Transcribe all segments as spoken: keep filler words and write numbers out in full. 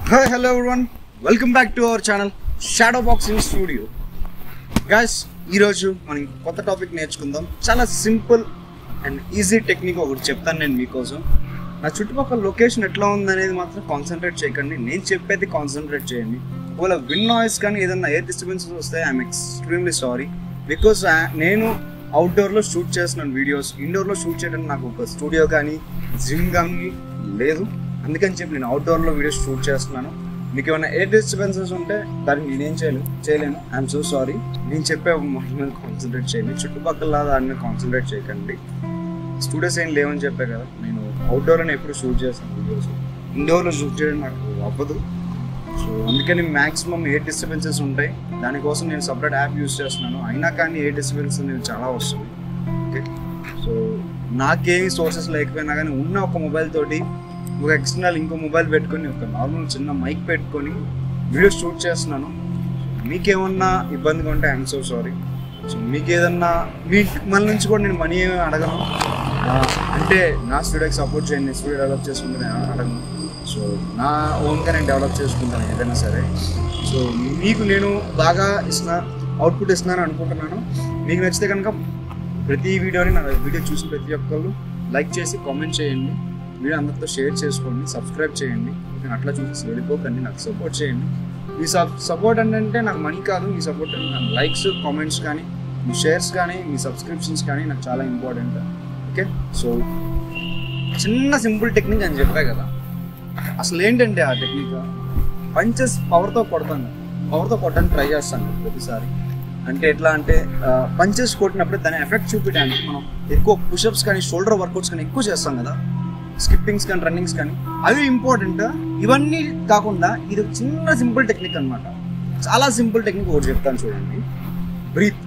Hi, hello everyone. Welcome back to our channel Shadow Boxing Studio. Guys, ఈ రోజు మనం కొత్త టాపిక్ నేర్చుకుందాం. చాలా సింపుల్ అండ్ ఈజీ టెక్నిక్ ఒకటి చెప్తాను నేను మీకోసం. నా చుట్టుపక్కల లొకేషన్ ఎట్లా ఉందనేది మాత్రం కాన్సన్ట్రేట్ చేయకండి. నేను చెప్పేది కాన్సన్ట్రేట్ చేయండి. ఒకవేళ విన్ నాయిస్ కానీ ఏదన్నా ఎయిర్ డిస్టర్బెన్సెస్ వస్తే ఐఎమ్ ఎక్స్ట్రీమ్లీ సారీ. బికాస్ నేను అవుట్డోర్లో షూట్ చేస్తున్నాను వీడియోస్. ఇండోర్లో షూట్ చేయడానికి నాకు ఒక స్టూడియో కానీ జిమ్ కానీ లేదు. అందుకని చెప్పి నేను అవుట్డోర్లో వీడియోస్ షూట్ చేస్తున్నాను. మీకు ఏమైనా ఎయిర్ డిస్టర్బెన్సెస్ ఉంటే దానికి నేనేం చేయలేను చేయలేను ఐఎమ్ సో సారీ. నేను చెప్పే మాట మీద కాన్సన్ట్రేట్ చేయండి. చుట్టుపక్కల దాని మీద కాన్సన్ట్రేట్ చేయకండి. స్టూడియోస్ ఏం లేవని చెప్పే కదా, నేను అవుట్డోర్లోనే ఎప్పుడు షూట్ చేస్తాను వీడియోస్. ఇండోర్లో షూట్ చేయడం నాకు అవ్వదు. సో అందుకని మ్యాక్సిమం ఎయిర్ డిస్టర్బెన్సెస్ ఉంటాయి. దానికోసం నేను సపరేట్ యాప్ యూజ్ చేస్తున్నాను. అయినా కానీ ఎయిర్ డిస్టర్బెన్స్ అనేది చాలా వస్తుంది. ఓకే, సో నాకేమి సోర్సెస్ లేకపోయినా కానీ ఉన్న ఒక మొబైల్ తోటి ఒక ఎక్స్టర్నల్ ఇంకో మొబైల్ పెట్టుకొని ఒక నార్మల్ చిన్న మైక్ పెట్టుకొని వీడియో షూట్ చేస్తున్నాను. మీకేమన్నా ఇబ్బందిగా ఉంటే ఐఎమ్ సో సారీ. సో మీకు ఏదన్నా మీ మన నుంచి కూడా నేను మనీ ఏమి అడగను. అంటే నా స్టూడియోకి సపోర్ట్ చేయండి, స్టూడియో డెవలప్ చేసుకుంటే నేను అడగను. సో నా ఓన్గా నేను డెవలప్ చేసుకుంటాను ఏదైనా సరే. సో మీకు నేను బాగా ఇస్తున్నా అవుట్పుట్ ఇస్తున్నాను అనుకుంటున్నాను. మీకు నచ్చితే కనుక ప్రతి వీడియోని నా వీడియో చూసిన ప్రతి ఒక్కళ్ళు లైక్ చేసి కామెంట్ చేయండి. వీడియో అందరితో షేర్ చేసుకోండి, సబ్స్క్రైబ్ చేయండి. నేను అట్లా చూసి వెళ్ళిపోకండి, నాకు సపోర్ట్ చేయండి. మీ సపోర్ట్ అంటే నాకు మనీ కాదు, మీ సపోర్ట్ అంటే నాకు లైక్స్, కామెంట్స్ కానీ, మీ షేర్స్ కానీ, మీ సబ్స్క్రిప్షన్స్ కానీ నాకు చాలా ఇంపార్టెంట్. ఓకే, సో చిన్న సింపుల్ టెక్నిక్ అని చెప్పా కదా. అసలు ఏంటంటే ఆ టెక్నిక్ పంచెస్ పవర్తో కొడతాను, పవర్తో కొట్టడానికి ట్రై చేస్తాను ప్రతిసారి. అంటే ఎట్లా అంటే పంచెస్ కొట్టినప్పుడు దాని ఎఫెక్ట్ చూపించడానికి మనం ఎక్కువ పుషప్స్ కానీ షోల్డర్ వర్కౌట్స్ కానీ ఎక్కువ చేస్తాం కదా, స్కిప్పింగ్స్ కానీ రన్నింగ్స్ కానీ, అవి ఇంపార్టెంట్. ఇవన్నీ కాకుండా ఇది ఒక చిన్న సింపుల్ టెక్నిక్ అనమాట. చాలా సింపుల్ టెక్నిక్ ఒకటి చెప్తాను చూడండి. బ్రీత్.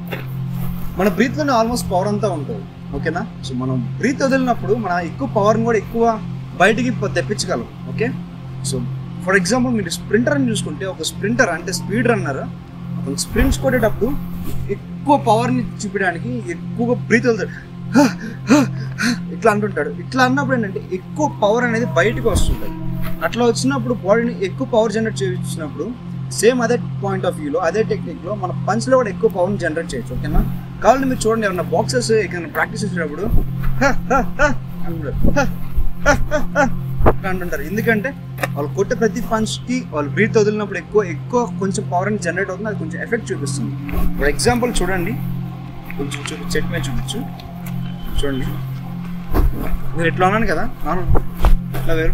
మన బ్రీత్లోనే ఆల్మోస్ట్ పవర్ అంతా ఉంటుంది. ఓకేనా? సో మనం బ్రీత్ వదిలినప్పుడు మన ఎక్కువ పవర్ని కూడా ఎక్కువ బయటికి తెప్పించగలం. ఓకే, సో ఫర్ ఎగ్జాంపుల్ మీరు స్ప్రింటర్ అని చూసుకుంటే, ఒక స్ప్రింటర్ అంటే స్పీడ్ రన్నర్ అతను స్ప్రింట్స్ కొట్టేటప్పుడు ఎక్కువ పవర్ని చూపించడానికి ఎక్కువగా బ్రీత్ వదులుతాడు, ఇట్లా అంటుంటాడు. ఇట్లా అన్నప్పుడు ఏంటంటే ఎక్కువ పవర్ అనేది బయటకు వస్తుంటుంది. అట్లా వచ్చినప్పుడు బాడీని ఎక్కువ పవర్ జనరేట్ చేయించినప్పుడు సేమ్ అదే పాయింట్ ఆఫ్ వ్యూలో అదే టెక్నిక్లో మన పంచ్లో కూడా ఎక్కువ పవర్ని జనరేట్ చేయొచ్చు. ఓకేనా? కావాలంటే మీరు చూడండి, ఏమన్నా బాక్సెస్ ఎక్కడైనా ప్రాక్టీస్ చేసేటప్పుడు అంటుంటారు. ఎందుకంటే వాళ్ళు కొట్టే ప్రతి పంచ్కి వాళ్ళు బ్రీత్ వదిలినప్పుడు ఎక్కువ ఎక్కువ కొంచెం పవర్ అని జనరేట్ అవుతుంది. అది కొంచెం ఎఫెక్ట్ చూపిస్తుంది. ఫర్ ఎగ్జాంపుల్ చూడండి, కొంచెం చూపి చెట్టు మీద చూపించు. చూడండి, నేను ఇట్లా ఉన్నాను కదా, ఇట్లా వేరు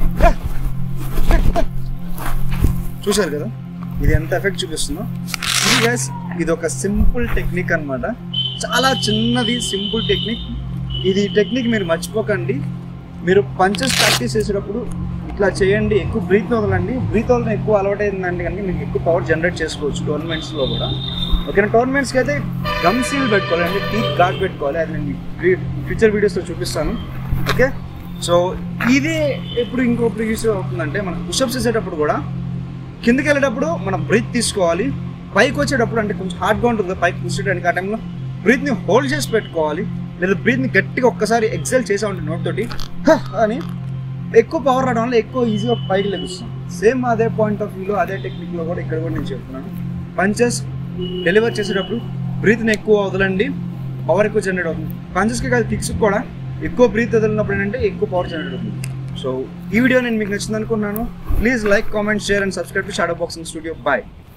చూశారు కదా, ఇది ఎంత ఎఫెక్ట్ చూపిస్తుందో. ఇది గైస్ ఇది ఒక సింపుల్ టెక్నిక్ అనమాట. చాలా చిన్నది సింపుల్ టెక్నిక్. ఇది టెక్నిక్ మీరు మర్చిపోకండి. మీరు పంచెస్ ప్రాక్టీస్ చేసేటప్పుడు ఇట్లా చేయండి, ఎక్కువ బ్రీత్ వదలండి. బ్రీత్ వదలడం ఎక్కువ అలవాటు అయిందంటే కనుక మీకు ఎక్కువ పవర్ జనరేట్ చేసుకోవచ్చు టోర్నమెంట్స్లో కూడా. ఓకేనా? టోర్నమెంట్స్కి అయితే గమ్ సీల్ పెట్టుకోవాలి, అంటే టీత్ గార్డ్ పెట్టుకోవాలి. అది నేను ఫ్యూచర్ వీడియోస్లో చూపిస్తాను. ఓకే, సో ఇది ఎప్పుడు ఇంకొకటి యూస్ అవుతుందంటే మనం పుషప్స్ చేసేటప్పుడు కూడా కిందకి వెళ్ళేటప్పుడు మనం బ్రీత్ తీసుకోవాలి. పైకి వచ్చేటప్పుడు అంటే కొంచెం హార్డ్గా ఉంటుంది పైకి కూర్చోడానికి, ఆ టైంలో బ్రీత్ని హోల్డ్ చేసి పెట్టుకోవాలి. లేదా బ్రీత్ని గట్టిగా ఒక్కసారి ఎక్సెల్ చేసామంటే నోట్ తోటి అని ఎక్కువ పవర్ రావడం వల్ల ఎక్కువ ఈజీగా పైకి లభిస్తాం. సేమ్ అదే పాయింట్ ఆఫ్ వ్యూలో అదే టెక్నిక్లో కూడా ఇక్కడ కూడా నేను చెప్తున్నాను. పంచెస్ డెలివర్ చేసేటప్పుడు బ్రీత్ని ఎక్కువ వదలండి, పవర్ ఎక్కువ జనరేట్ అవుతుంది. పంచెస్కి కాదు, కిక్స్కి కూడా ఎక్కువ బ్రీత్ వదిలినప్పుడు ఏంటంటే ఎక్కువ పవర్ జనరేట్ అవుతుంది. సో ఈ వీడియో నేను మీకు నచ్చింది అనుకున్నాను. Please like, comment, share and subscribe to shadow boxing studio. Bye.